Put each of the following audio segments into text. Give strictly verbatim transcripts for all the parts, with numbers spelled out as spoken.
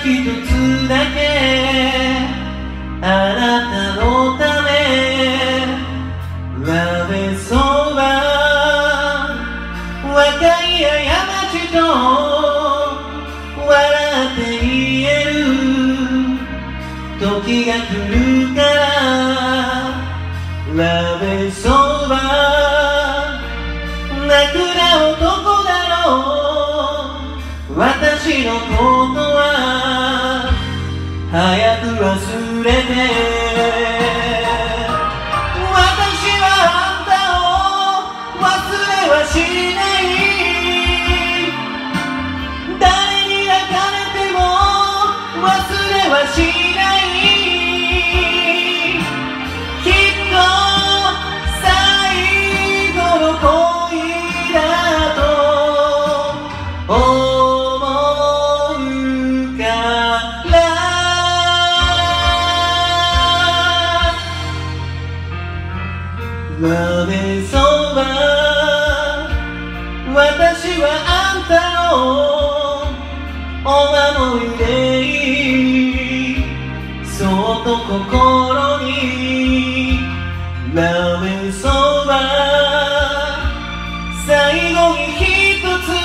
一つだけあなたのためラベソは若い過ちと笑って言える時が来るからラベソは泣くな男だろう私のことは早く忘れて私はあんたを忘れはしない誰に抱かれても忘れはしないきっと最後の恋だと思うからラベソは私はあんたのお守りでいいそっと心にラベソは最後に一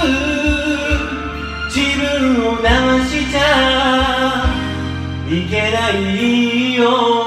つ自分を騙しちゃいけないよ